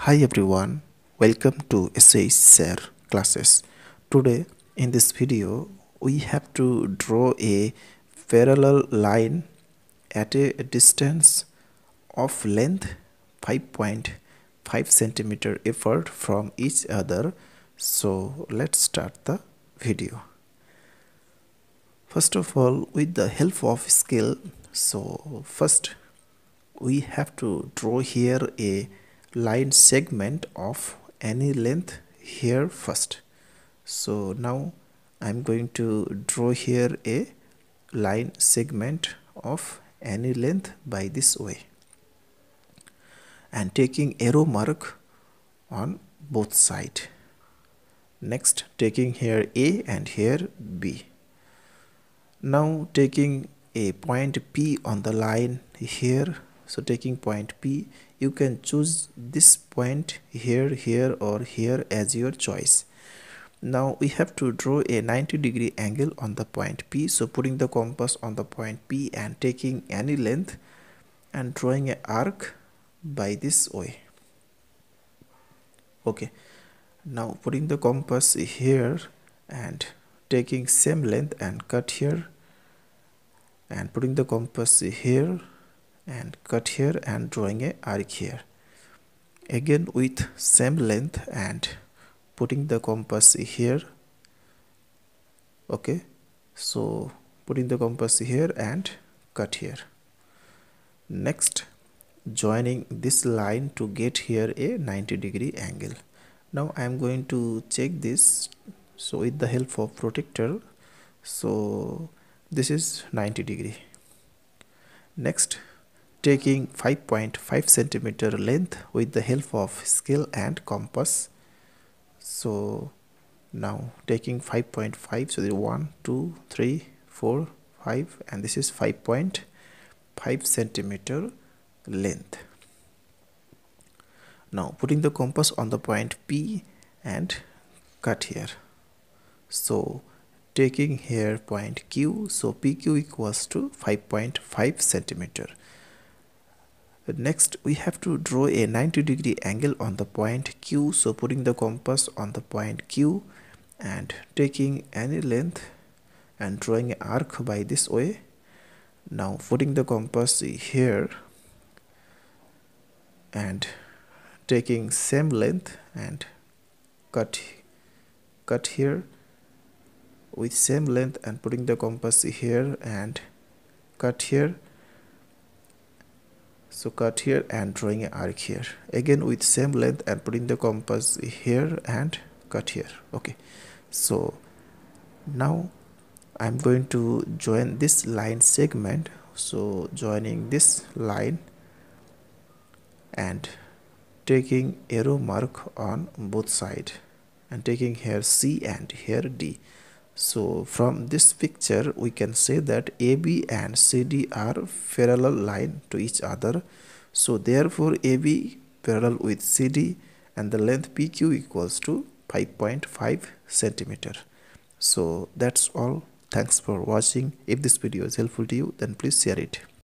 Hi everyone, welcome to SH Share classes. Today in this video we have to draw a parallel line at a distance of length 5.5 centimeter apart from each other. So let's start the video. First of all, with the help of scale, first we have to draw here a line segment of any length here first. So now I'm going to draw here a line segment of any length by this way and taking arrow mark on both sides. Next, taking here A and here B. Now taking a point P on the line here. So taking point P, you can choose this point here, here or here as your choice. Now we have to draw a 90-degree angle on the point P. So putting the compass on the point P and taking any length and drawing an arc by this way. Okay, now putting the compass here and taking same length and cut here and putting the compass here and cut here and drawing a arc here again with same length and putting the compass here. Okay, so putting the compass here and cut here. Next, joining this line to get here a 90-degree angle. Now I am going to check this. So with the help of protractor, so this is 90-degree. Next, taking 5.5 centimeter length with the help of scale and compass. So now taking 5.5, so the 1 2 3 4 5 and this is 5.5 centimeter length. Now putting the compass on the point P and cut here. So taking here point Q, so PQ equals to 5.5 centimeter. Next, we have to draw a 90-degree angle on the point Q. So putting the compass on the point Q and taking any length and drawing an arc by this way. Now putting the compass here and taking same length and cut here with same length and putting the compass here and cut here. So cut here and drawing an arc here again with same length and putting the compass here and cut here. Okay, so now I'm going to join this line segment. So joining this line and taking arrow mark on both sides and taking here C and here D. So from this picture we can say that AB and CD are parallel line to each other. So therefore AB parallel with CD and the length PQ equals to 5.5 centimeter. So that's all. Thanks for watching. If this video is helpful to you, then please share it.